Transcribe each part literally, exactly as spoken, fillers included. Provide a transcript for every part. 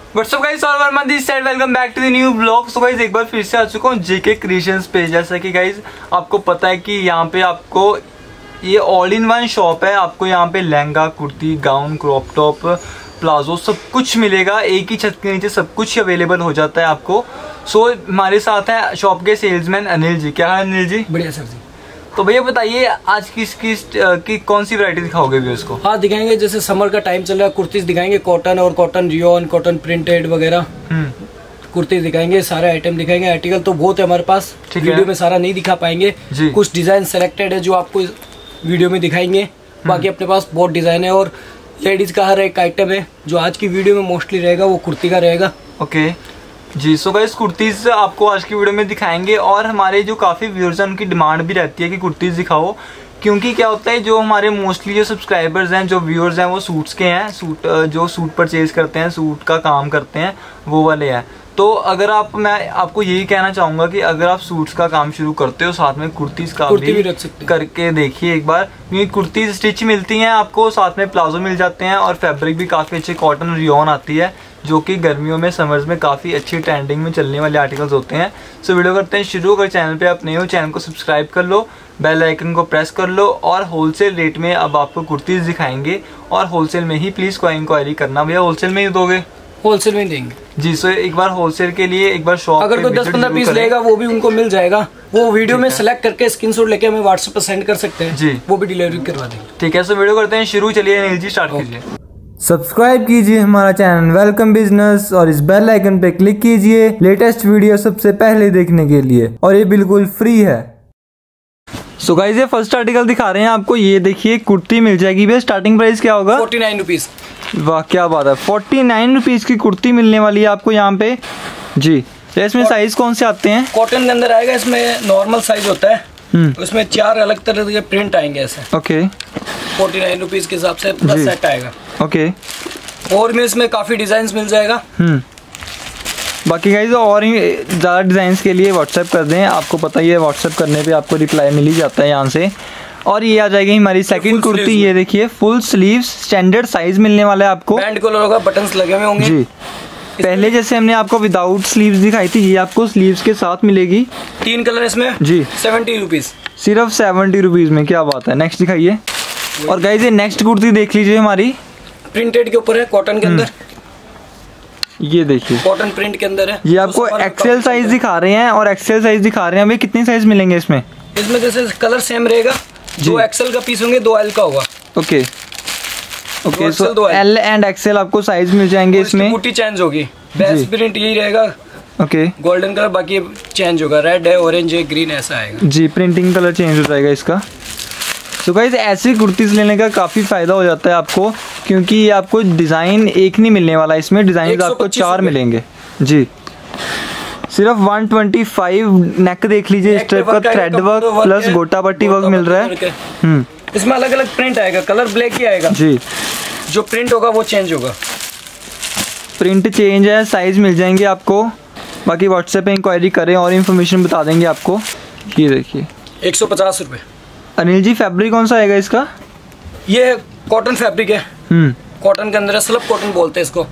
WhatsApp guys, ऑल Verma this side, welcome back to the new blog. So guys एक बार फिर से आ चुका हूँ जेके क्रिएशंस पे। जैसा कि गाइस आपको पता है कि यहाँ पे आपको ये ऑल इन वन शॉप है। आपको यहाँ पे lehenga, kurti, gown, crop top, palazzo सब कुछ मिलेगा। एक ही छत के नीचे सब कुछ अवेलेबल हो जाता है आपको। सो so, हमारे साथ है शॉप के सेल्समैन अनिल जी। क्या है अनिल जी? बढ़िया सर जी। तो भैया बताइए आज किस किस की कौन सी वैरायटी दिखाओगे भी उसको? हाँ दिखाएंगे, जैसे समर का टाइम चल रहा है, कुर्तीज दिखाएंगे, कॉटन और कॉटन रियोन, कॉटन प्रिंटेड वगैरह कुर्तीज दिखाएंगे, सारे आइटम दिखाएंगे। आर्टिकल तो बहुत है हमारे पास, वीडियो में सारा नहीं दिखा पाएंगे। कुछ डिजाइन सेलेक्टेड है जो आपको वीडियो में दिखाएंगे, बाकी अपने पास बहुत डिजाइन है। और लेडीज का हर एक आइटम है जो आज की वीडियो में मोस्टली रहेगा वो कुर्ती का रहेगा। ओके जी। सो गाइस कुर्तीज आपको आज की वीडियो में दिखाएंगे। और हमारे जो काफ़ी व्यूअर्स हैं उनकी डिमांड भी रहती है कि कुर्तीज दिखाओ, क्योंकि क्या होता है जो हमारे मोस्टली जो सब्सक्राइबर्स हैं, जो व्यूअर्स हैं, वो सूट्स के हैं। सूट जो सूट परचेज करते हैं, सूट का काम करते हैं, वो वाले हैं। तो अगर आप मैं आपको यही कहना चाहूँगा कि अगर आप सूट्स का काम शुरू करते हो, साथ में कुर्तीज का कुर्ती भी, भी रख सकते करके देखिए एक बार, क्योंकि कुर्तीज स्टिच मिलती हैं आपको, साथ में प्लाजो मिल जाते हैं और फैब्रिक भी काफ़ी अच्छे कॉटन रियोन आती है, जो कि गर्मियों में, समर्स में काफ़ी अच्छी ट्रेंडिंग में चलने वाले आर्टिकल्स होते हैं। सो वीडियो करते हैं शुरू। अगर चैनल पे आप नए हो, चैनल को सब्सक्राइब कर लो, बेल आइकन को प्रेस कर लो। और होलसेल रेट में अब आपको कुर्तीज दिखाएंगे, और होलसेल में ही प्लीज़ कोई इंक्वायरी करना। भैया होलसेल में ही दोगे? होलसेल में देंगे जी। सो एक बार होलसेल के लिए एक बार शॉप अगर कोई दस पंद्रह पीस लेगा वो भी उनको मिल जाएगा। वो वीडियो में सेलेक्ट करके स्क्रीनशॉट लेके हमें व्हाट्सएप पर सेंड कर सकते हैं जी, वो भी डिलीवरी करवा देंगे। ठीक है, सो वीडियो करते हैं शुरू। चलिए अनिल जी स्टार्ट कीजिए। सब्सक्राइब कीजिए हमारा चैनल वेलकम बिजनेस और इस बेल आइकन पे क्लिक कीजिए लेटेस्ट वीडियो सबसे पहले देखने के लिए, और ये बिल्कुल फ्री है। सो गाइस ये फर्स्ट आर्टिकल दिखा रहे हैं आपको। ये देखिए कुर्ती मिल जाएगी भैया। स्टार्टिंग प्राइस क्या होगा? Forty nine rupees. वाह क्या बात है, फोर्टी नाइन रुपीज की कुर्ती मिलने वाली है आपको यहाँ पे जी। तो इसमें साइज कौन से आते हैं? कॉटन के अंदर आएगा, इसमें नॉर्मल साइज होता है, उसमें चार अलग तरह के प्रिंट आएंगे ऐसे। ओके, फोर्टी नाइन रुपीज के हिसाब से पूरा सेट आएगा। ओके, और में इसमें काफी डिजाइन मिल जाएगा। हम्म बाकी गाइस और ही ज़्यादा डिजाइन के लिए व्हाट्सएप कर दें। आपको पता ही है व्हाट्सएप करने पे आपको रिप्लाई मिल ही जाता है यहाँ से। और ये आ जाएगी हमारी सेकंड कुर्ती। ये देखिए फुल स्लीव्स, स्टैंडर्ड साइज मिलने वाला है आपको। बैंड कलर होगा, बटन्स लगे हुए होंगे जी। पहले जैसे हमने आपको विदाउट स्लीव्स दिखाई थी, ये आपको स्लीव्स के साथ मिलेगी। तीन कलर इसमें जी, सेवेंटी रुपीज, सिर्फ सेवेंटी रुपीज में। क्या बात है। नेक्स्ट दिखाइए। और गाइस ये नेक्स्ट कुर्ती देख लीजिए हमारी, प्रिंटेड के ऊपर है, कॉटन के अंदर। ये देखिए कॉटन प्रिंट के अंदर है। ये आपको एक्सेल साइज दिखा रहे हैं और एक्सेल साइज दिखा रहे हैं। अभी कितने साइज मिलेंगे इसमें? इसमें जैसे कलर सेम रहेगा, दो एक्सेल का पीस होंगे, दो एल का होगा। Okay okay, so L and XL आपको साइज मिल जाएंगे इसमें। बूटी चेंज होगी, बेस प्रिंट यही रहेगा। ओके, गोल्डन कलर, बाकी चेंज होगा, रेड है, ऑरेंज है, ग्रीन ऐसा आएगा जी। प्रिंटिंग कलर चेंज हो जाएगा इसका। तो गाइस ऐसी कुर्तीज लेने का काफ़ी फ़ायदा हो जाता है आपको, क्योंकि ये आपको डिज़ाइन एक नहीं मिलने वाला, इसमें डिज़ाइन आपको चार मिलेंगे जी। सिर्फ वन ट्वेंटी फाइव। नेक देख लीजिए, इस टाइप का थ्रेड वर्क प्लस गोटा पट्टी वर्क मिल रहा है। हम्म इसमें अलग अलग प्रिंट आएगा, कलर ब्लैक ही आएगा जी। जो प्रिंट होगा वो चेंज होगा, प्रिंट चेंज है, साइज मिल जाएंगे आपको। बाकी व्हाट्सएप पे इंक्वायरी करें और इन्फॉर्मेशन बता देंगे आपको। ये देखिए एक सौ पचास रुपये। अनिल जी फैब्रिक कौन सा आएगा इसका? ये कॉटन फैब्रिक है, हम्म कॉटन के अंदर है, स्लब कॉटन बोलते हैं इसको।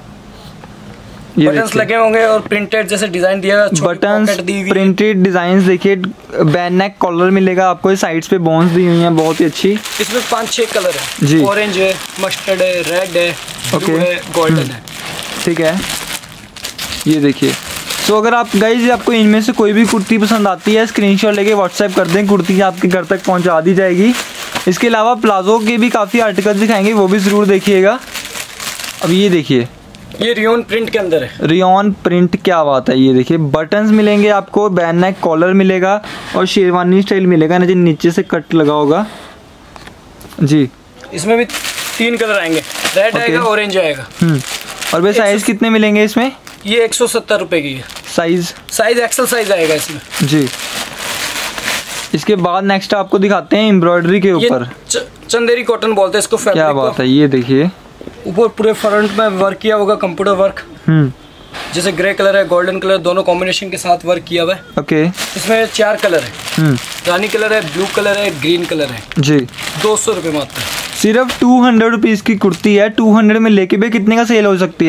बटन्स लगे होंगे और प्रिंटेड जैसे डिजाइन दिया है, बटन्स प्रिंटेड डिजाइन देखिए। बैन नेक कॉलर मिलेगा आपको, साइड्स पे बोन्स दी हुई हैं बहुत ही अच्छी। इसमें पांच छह कलर है जी। ऑरेंज है, मस्टर्ड है, रेड है, ब्लू है, गोल्डन है। ठीक है, ये देखिए। तो अगर आप गाइज आपको इनमें से कोई भी कुर्ती पसंद आती है, स्क्रीनशॉट लेके व्हाट्सएप कर दें, कुर्ती आपके घर तक पहुंचा दी जाएगी। इसके अलावा प्लाजो के भी काफ़ी आर्टिकल दिखाएंगे, वो भी ज़रूर देखिएगा। अब ये देखिए, ये रियोन प्रिंट के अंदर है। रियोन प्रिंट, क्या बात है। ये देखिए बटन्स मिलेंगे आपको, बैन नेक कॉलर मिलेगा और शेरवानी स्टाइल मिलेगा, नीचे नीचे से कट लगा होगा जी। इसमें भी तीन कलर आएंगे, रेड आएगा, ऑरेंज आएगा। हम्म और वे साइज कितने मिलेंगे इसमें? ये एक सौ सत्तर रुपए की है। साइज साइज एक्सेल साइज आएगा इसमें जी। इसके बाद नेक्स्ट आपको दिखाते हैं एम्ब्रॉयडरी के ऊपर, चंदेरी कॉटन बोलते हैं इसको। क्या बात है। ये देखिए ऊपर पूरे फ्रंट में वर्क किया होगा, कंप्यूटर वर्क। हम्म जैसे ग्रे कलर है, गोल्डन कलर, दोनों कॉम्बिनेशन के साथ वर्क किया हुआ है। ओके, इसमें चार कलर है, रानी कलर है, ब्लू कलर है, ग्रीन कलर है जी। दो सौ रुपये मात्र। सिर्फ टू हंड्रेड रुपीज की कुर्ती है। टू हंड्रेड में लेके भी कितने का सेल हो सकती है ये?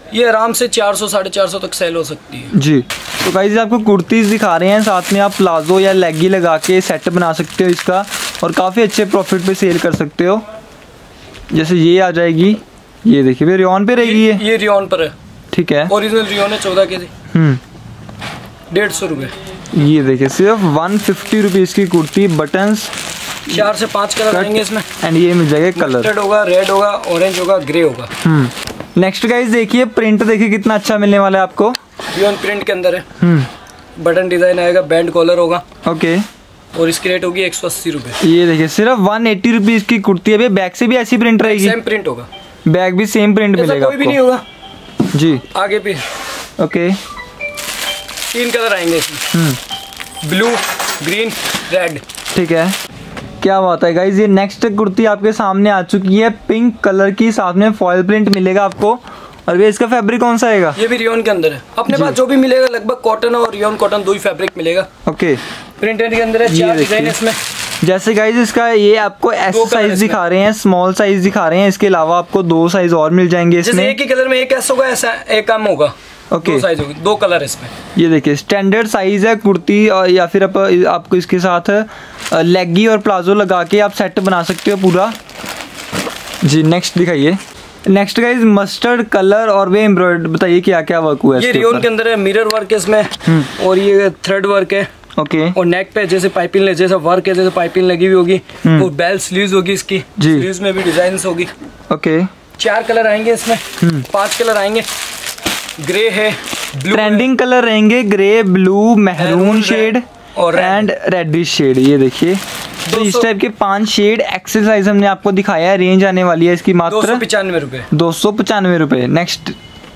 ये आराम से चार सौ साढ़े चार सौ तक सेल हो सकती है जी। तो गाइस आपको कुर्तीज़ दिखा रहे हैं, साथ में आप प्लाजो या लेगी लगा के सेट बना सकते हो इसका, और काफ़ी अच्छे प्रॉफिट पे सेल कर सकते हो। जैसे ये आ जाएगी, ये देखिए भैया रियोन पे रहेगी ये ये रियोन पर है, ठीक है, ओरिजिनल रियोन है, चौदह के जी, हम्म डेढ़ सौ रुपये। ये देखिए सिर्फ वन फिफ्टी रुपीज़ की कुर्ती, बटन्स चार से पाँच कलर आएंगे इसमें, एंड ये मिल जाएगा कलर, मस्टर्ड होगा, रेड होगा, ऑरेंज होगा, ग्रे होगा। हम्म नेक्स्ट गाइस देखिए प्रिंट देखिए कितना अच्छा मिलने वाला है आपको, रियोन प्रिंट के अंदर है, हम्म बटन डिजाइन आएगा, बैंड कॉलर होगा, ओके, और इसकी रेट होगी एक सौ अस्सी रुपये। ये देखिए सिर्फ वन एट्टी रुपीज़ की कुर्ती है। बैक से भी ऐसी प्रिंट रहेगी, सेम प्रिंट होगा, बैक भी सेम प्रिंट मिलेगा, कोई भी नहीं होगा जी, आगे भी। ओके, तीन कलर आएंगे इसमें, ब्लू, ग्रीन, रेड, ठीक है। क्या बात है गाइज, ये नेक्स्ट कुर्ती आपके सामने आ चुकी है, पिंक कलर की, साथ में फॉयल प्रिंट मिलेगा आपको। और भैया इसका फैब्रिक कौन सा आएगा? ये भी रियोन के अंदर है, अपने पास जो भी मिलेगा लगभग कॉटन और रियोन कॉटन दो ही फैब्रिक मिलेगा। ओके, प्रिंटेड के अंदर है, चार डिजाइन इसमें। जैसे गाइज इसका ये आपको एस साइज दिखा रहे हैं, स्मॉल साइज दिखा रहे हैं, इसके अलावा आपको दो साइज और मिल जाएंगे इसमें। एक ही कलर में एक एस होगा, ऐसा एक कम होगा, ओके, दो साइज होगी, दो कलर इसमें। ये देखिए स्टैंडर्ड साइज है कुर्ती, और या फिर आप, आपको इसके साथ लेगी और प्लाजो लगा के आप सेट बना सकते हो पूरा जी। नेक्स्ट दिखाइए। नेक्स्ट गाइज मस्टर्ड कलर और वे एम्ब्रॉयडरी, बताइए क्या क्या वर्क हुआ है? ये रियोन के अंदर है, मिरर वर्क है इसमें, और ये थ्रेड वर्क है, ओके, और नेक पे जैसे पाइपिंग जैसे वर्क है, जैसे पाइपिंग लगी हुई होगी, और बेल स्लीव्स होगी इसकी, स्लीव्स में भी डिजाइन होगी। ओके, चार कलर आएंगे इसमें, पांच कलर आएंगे, ग्रे है, ट्रेंडिंग कलर रहेंगे, ग्रे, ब्लू, मेहरून शेड और एंड रेडिश शेड। ये देखिए तो इस टाइप के पांच शेड एक्सेल साइज हमने आपको दिखाया है। रेंज आने वाली है इसकी मात्र दो सौ पचानवे रुपए दो सौ पचानवे रुपए। नेक्स्ट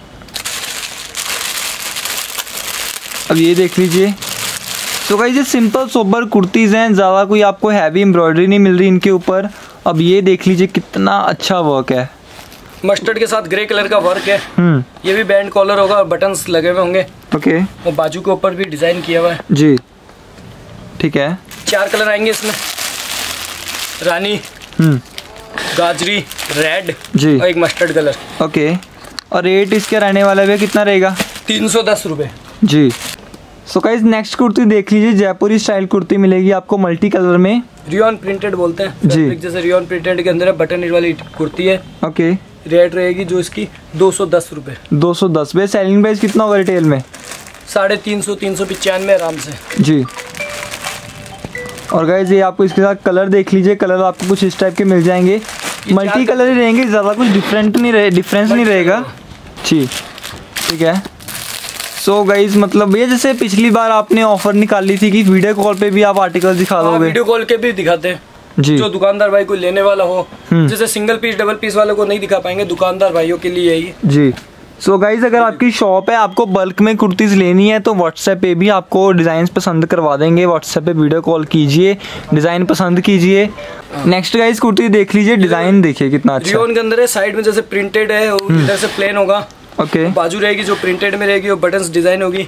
अब ये देख लीजिए। तो गाइस ये सिंपल सोबर कुर्तीज हैं, ज़्यादा कोई आपको हैवी एम्ब्रॉयडरी नहीं मिल रही इनके ऊपर। अब ये देख लीजिए कितना अच्छा वर्क है, मस्टर्ड के साथ ग्रे कलर का वर्क है। ये भी बैंड कॉलर होगा और बटन्स लगे हुए होंगे। ओके, और बाजू के ऊपर भी डिजाइन किया हुआ है जी, ठीक है। चार कलर आएंगे इसमें, रानी, गाजरी, रेड जी, और एक मस्टर्ड कलर। ओके, और रेट इसके रहने वाला है कितना रहेगा? तीन सौ दस रुपये जी। सो गाइस नेक्स्ट कुर्ती देख लीजिए, जयपुरी स्टाइल कुर्ती मिलेगी आपको मल्टी कलर में, रियोन प्रिंटेड बोलते हैं जी। जैसे रियोन प्रिंटेड के अंदर है, बटन वाली कुर्ती है। ओके, रेट रहेगी जो इसकी दो सौ दस रुपये दो सौ दस रुपये। सेलिंग प्राइस कितना होगा रिटेल में? साढ़े तीन सौ तीन सौ पचानवे आराम से जी। और गाइस ये आपको इसके साथ कलर देख लीजिए, कलर आपको कुछ इस टाइप के मिल जाएंगे, मल्टी कलर ही रहेंगे, ज़्यादा कुछ डिफरेंट नहीं रहे डिफरेंस नहीं रहेगा जी, ठीक है। सो so गाइज मतलब ये जैसे पिछली बार आपने ऑफर निकाली थी कि वीडियो कॉल पे भी आप आर्टिकल दिखा दोगे? वीडियो कॉल के भी दिखाते हैं जी, जो दुकानदार भाई को लेने वाला हो, जैसे सिंगल पीस डबल पीस वालों को नहीं दिखा पाएंगे, दुकानदार भाइयों के लिए यही जी। सो so गाइज अगर आपकी शॉप है, आपको बल्क में कुर्तीज़ लेनी है तो व्हाट्सएप पे भी आपको डिज़ाइन पसंद करवा देंगे। व्हाट्सएप पे वीडियो कॉल कीजिए, डिज़ाइन पसंद कीजिए। नेक्स्ट गाइज कुर्ती देख लीजिए, डिज़ाइन देखिए कितना अच्छा, रियोन के अंदर है, साइड में जैसे प्रिंटेड है, इधर से प्लेन होगा। Okay okay. बाजू रहेगी जो प्रिंटेड में रहेगी, और बटन्स डिजाइन होगी।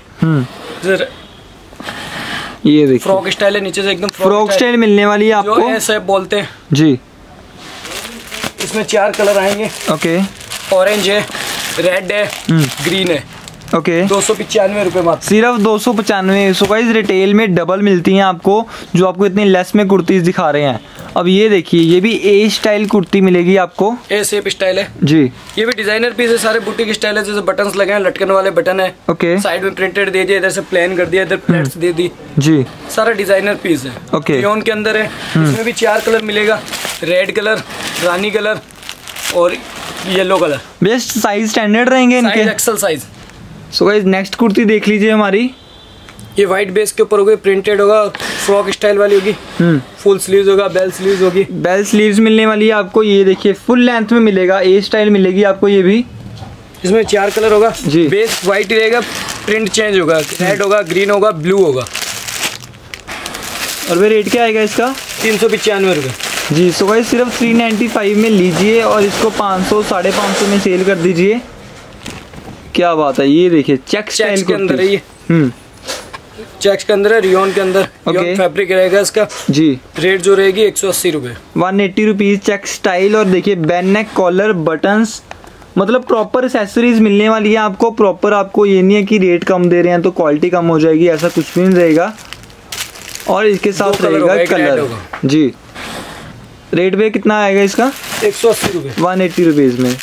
ये देखिए फ्रॉक स्टाइल है, नीचे से एकदम फ्रॉक स्टाइल मिलने वाली है आपको, ऐसे बोलते हैं जी। इसमें चार कलर आएंगे। ओके, ऑरेंज है, रेड है, ग्रीन है। ओके, दो सौ पचानवे रुपये मात्र, सिर्फ दो सौ पचानवे। सो गाइस रिटेल में डबल मिलती हैं आपको, जो आपको इतनी लेस में कुर्तीज दिखा रहे हैं। अब ये देखिए, ये भी ए स्टाइल कुर्ती मिलेगी आपको, ए शेप स्टाइल है जी। ये भी डिजाइनर पीस है, सारे बुटीक स्टाइल है, जैसे बटन्स लगे हैं, लटकन वाले बटन है। ओके, साइड में प्रिंटेड दे दिया, इधर से प्लेन कर दिया, इधर प्लेट्स दे दी जी, सारा डिजाइनर पीस है। ओके, रियोन के अंदर है, इसमें भी चार कलर मिलेगा, रेड कलर, रानी कलर और yellow colour. Best size standard रहेंगे इनके, XL size. So guys next kurti देख लीजिए हमारी, ये व्हाइट बेस के ऊपर होगी, प्रिंटेड होगा, फ्रॉक स्टाइल वाली होगी, फुल स्लीव्स होगा, बेल स्लीव्स होगी, बेल स्लीव्स मिलने वाली है आपको। ये देखिए फुल लेंथ में मिलेगा, ए स्टाइल मिलेगी आपको। ये भी इसमें चार कलर होगा जी, बेस व्हाइट ही रहेगा, प्रिंट चेंज होगा, रेड होगा, ग्रीन होगा, ब्लू होगा। और वे रेट क्या आएगा इसका? तीन सौ पचानवे रुपये जी। सो गाइस सिर्फ थ्री नाइन्टी फाइव में लीजिए और इसको पाँच सौ साढ़े पाँच सौ में सेल कर दीजिए। क्या बात है, ये देखिए चेक स्टाइल के अंदर है ये, हम्म चेक्स के अंदर है, रियोन के अंदर रियोन फैब्रिक रहेगा इसका जी। रेट जो रहेगी एक सौ अस्सी रुपये one eighty rupees. Check style और देखिए बैन नेक, कॉलर, बटन्स मतलब प्रॉपर एक्सेसरीज मिलने वाली है आपको, प्रॉपर आपको ये नहीं है कि रेट कम दे रहे हैं तो क्वालिटी कम हो जाएगी, ऐसा कुछ भी नहीं रहेगा। और इसके साथ रहेगा कलर जी। रेट पे कितना आएगा इसका? एक सौ अस्सी रुपये, वन एट्टी रुपीज़ में।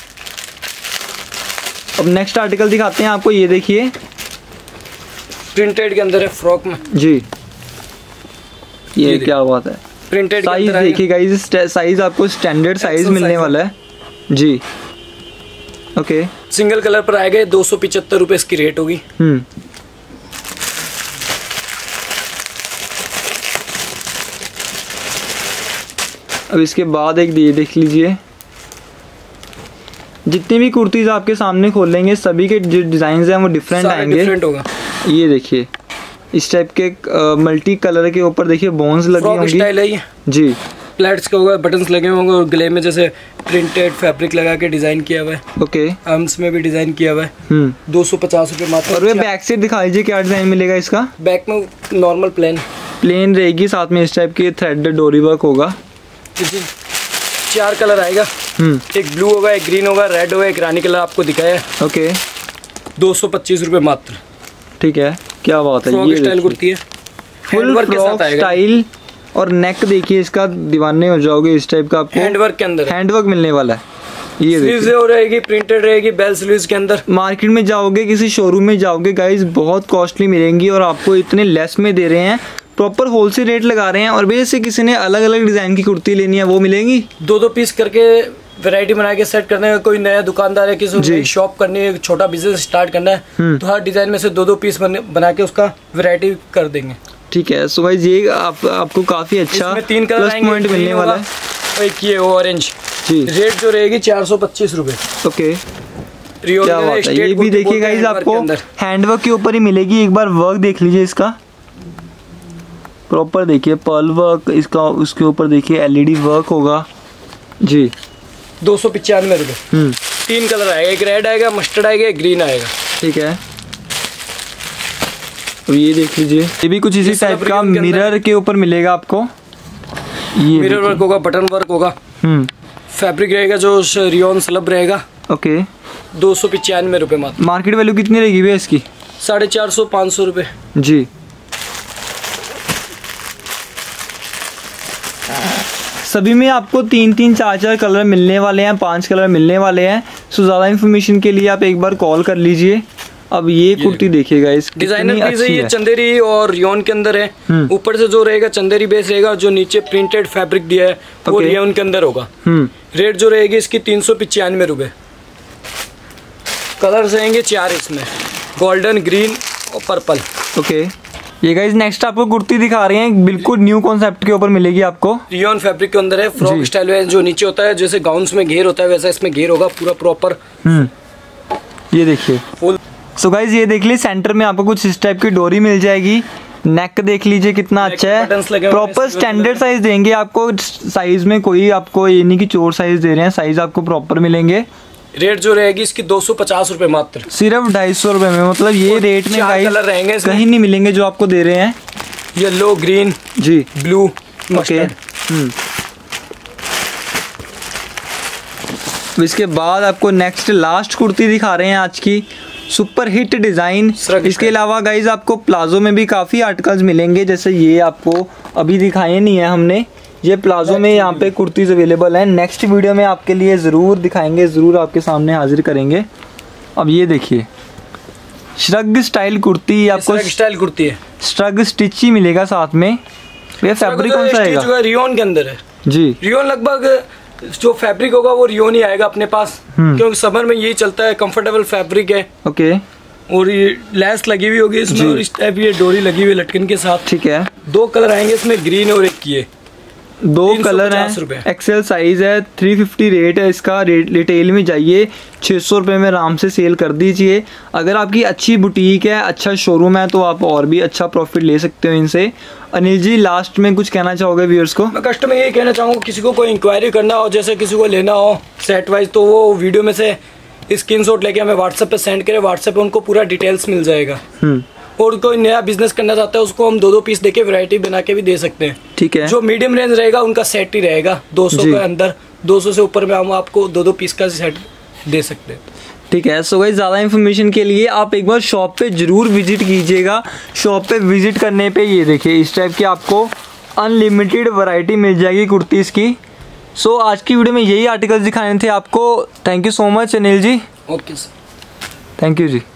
अब नेक्स्ट आर्टिकल दिखाते हैं आपको, ये देखिए प्रिंटेड के अंदर है फ्रॉक में जी। ये, ये क्या बात है, प्रिंटेड साइज देखिए गाइस, साइज आपको स्टैंडर्ड साइज मिलने वाला है जी। ओके, सिंगल कलर पर आएगा दो सौ पिछहत्तर रुपये इसकी रेट होगी। हम्म अब इसके बाद एक ये देख लीजिए, जितनी भी कुर्तीज आपके सामने खोलेंगे सभी के जो डिजाइन हैं वो डिफरेंट आएंगे, डिफरेंट होगा। ये देखिए इस टाइप के मल्टी कलर के ऊपर देखिए बोन्स लगी होंगी, स्टाइल है ये जी। प्लेट्स का होगा, बटन्स लगे होंगे और गले में जैसे प्रिंटेड फैब्रिक लगा के डिजाइन किया हुआ है। ओके, आर्म्स में भी डिजाइन किया हुआ है। हम्म दो सौ पचास रुपये मात्र। और वे बैक से दिखा दीजिए क्या डिजाइन मिलेगा इसका? बैक में नॉर्मल प्लेन प्लेन रहेगी, साथ में इस टाइप के थ्रेड डोरी वर्क होगा। चार कलर आएगा, एक ब्लू होगा, एक ग्रीन होगा, रेड होगा, एक रानी कलर आपको दिखाया है। ओके, दो सौ पच्चीस रुपये मात्र। ठीक है, क्या बात है। ये स्टाइल कुर्ती है, फुल फ्रॉक स्टाइल और नेक देखिए इसका, दीवाने हो जाओगे इस टाइप का। आपको हैंडवर्क के अंदर हैंडवर्क मिलने वाला है। ये स्लीव्स रहेगी, प्रिंटेड रहेगी, बेल स्लीव्स के अंदर। मार्केट में जाओगे, किसी शोरूम में जाओगे गाइस, बहुत कॉस्टली मिलेंगी और आपको इतने लेस में दे रहे हैं, प्रॉपर होलसेल रेट लगा रहे हैं। और भैया से किसी ने अलग अलग डिजाइन की कुर्ती लेनी है वो मिलेंगी, दो दो पीस करके वैरायटी बना के सेट करने का। कोई नया दुकानदार है, किसी को शॉप करनी है, छोटा बिजनेस स्टार्ट करना है, तो हर डिजाइन में से दो दो पीस बना के उसका वैरायटी कर देंगे। ठीक है, सो गाइस ये आप, आपको काफी अच्छा तीन कलर पॉइंट मिलने वाला है। एक ये ऑरेंज जी, रेट जो रहेगी चार सौ पच्चीस रूपए। ओके, क्या बात है। ये भी देखिए गाइस आपको हैंडवर्क के ऊपर ही मिलेगी। एक बार वर्क देख लीजिए इसका, प्रॉपर देखिए पर्ल वर्क इसका, उसके ऊपर देखिए एलईडी वर्क होगा जी। दो सौ पचानवे रुपये। तीन कलर आएगा, एक रेड आएगा, मस्टर्ड आएगा, एक ग्रीन आएगा। ठीक है, तो ये देख लीजिए, ये भी कुछ इसी टाइप का मिरर के ऊपर मिलेगा आपको। ये मिरर वर्क होगा, बटन वर्क होगा, फैब्रिक रहेगा जो रियोन स्लब रहेगा। ओके, दो सौ पचानवे रुपये मात्र। मार्केट वैल्यू कितनी रहेगी भैया इसकी? साढ़े चार सौ पाँच सौ रुपये जी। सभी में आपको तीन तीन चार चार कलर मिलने वाले हैं, पांच कलर मिलने वाले हैं। सो ज़्यादा इन्फॉर्मेशन के लिए आप एक बार कॉल कर लीजिए। अब ये कुर्ती देखिएगा, इस डिजाइनर पीस है, ये चंदेरी और रियोन के अंदर है। ऊपर से जो रहेगा चंदेरी बेस रहेगा, जो नीचे प्रिंटेड फैब्रिक दिया है वो रियोन के अंदर होगा। रेट जो रहेगी इसकी तीन सौ पचानवे रुपये। कलर्स रहेंगे चार इसमें, गोल्डन, ग्रीन और पर्पल। ओके, ये गाइस नेक्स्ट आपको कुर्ती दिखा रहे हैं, बिल्कुल न्यू कॉन्सेप्ट के ऊपर मिलेगी आपको। रियोन फैब्रिक के अंदर है, फ्रॉक स्टाइल है, जो नीचे होता है जैसे गाउन्स में घेर होता है वैसा इसमें घेर होगा पूरा प्रॉपर। ये देखिए फुल। सो गाइस ये देख लीजिए, सेंटर में आपको कुछ इस टाइप की डोरी मिल जाएगी। नेक देख लीजिए कितना अच्छा है, प्रॉपर स्टैंडर्ड साइज देंगे आपको। साइज में कोई आपको ये नहीं कि चोर साइज दे रहे हैं, साइज आपको प्रॉपर मिलेंगे। रेट जो रहेगी इसकी दो सौ पचास रुपए मात्र, सिर्फ ढाई सौ रुपए में। मतलब ये रेट में कलर रहेंगे कहीं नहीं मिलेंगे जो आपको दे रहे हैं। येलो, ग्रीन जी, ब्लू, मस्टर्ड। तो इसके बाद आपको नेक्स्ट लास्ट कुर्ती दिखा रहे हैं आज की, सुपर हिट डिजाइन। इसके अलावा गाइज आपको प्लाजो में भी काफी आर्टिकल्स मिलेंगे, जैसे ये आपको अभी दिखाए नहीं है हमने, ये प्लाजो में यहाँ पे कुर्तीज अवेलेबल हैं। नेक्स्ट वीडियो में आपके लिए ज़रूर दिखाएंगे, ज़रूर आपके सामने हाजिर करेंगे। अब ये देखिए श्रग स्टाइल कुर्ती, आपको स्टाइल कुर्ती है, श्रग स्टिच ही मिलेगा साथ में। ये फैब्रिक कौन सा आएगा? रियोन के अंदर है जी। रियोन लगभग जो फैब्रिक होगा वो रियोन ही आएगा अपने पास, क्योंकि समर में यही चलता है, कंफर्टेबल फैब्रिक है। ओके, और ये लेस लगी हुई होगी इसमें, और इस टाइप ये डोरी लगी हुई लटकन के साथ। ठीक है, दो कलर आएंगे इसमें, ग्रीन और एक की, दो कलर हैं, एक्सेल साइज है, थ्री फिफ्टी रेट है इसका। रिटेल में जाइए, छः सौ रुपये में आराम से सेल कर दीजिए। अगर आपकी अच्छी बुटीक है, अच्छा शोरूम है, तो आप और भी अच्छा प्रॉफिट ले सकते हो इनसे। अनिल जी लास्ट में कुछ कहना चाहोगे व्यूअर्स को? मैं कस्टमर ये कहना चाहूँगा, किसी को कोई इंक्वायरी करना हो, जैसे किसी को लेना हो सेट वाइज, तो वो वीडियो में से स्क्रीनशॉट लेके हमें व्हाट्सएप पे सेंड करें, व्हाट्सएप पे उनको पूरा डिटेल्स मिल जाएगा। और कोई नया बिजनेस करना चाहता है उसको हम दो दो पीस देके वैरायटी बना के भी दे सकते हैं। ठीक है, जो मीडियम रेंज रहेगा उनका सेट ही रहेगा, दो सौ के अंदर, दो सौ से ऊपर में हम आपको दो दो पीस का सेट दे सकते हैं। ठीक है। सो गाइस ज़्यादा इन्फॉर्मेशन के लिए आप एक बार शॉप पे ज़रूर विजिट कीजिएगा। शॉप पे विजिट करने पे ये देखिए इस टाइप की आपको अनलिमिटेड वैरायटी मिल जाएगी कुर्तीज़ की। सो so, आज की वीडियो में यही आर्टिकल्स दिखाने थे आपको। Thank you so much Anil ji. Okay sir, thank you ji.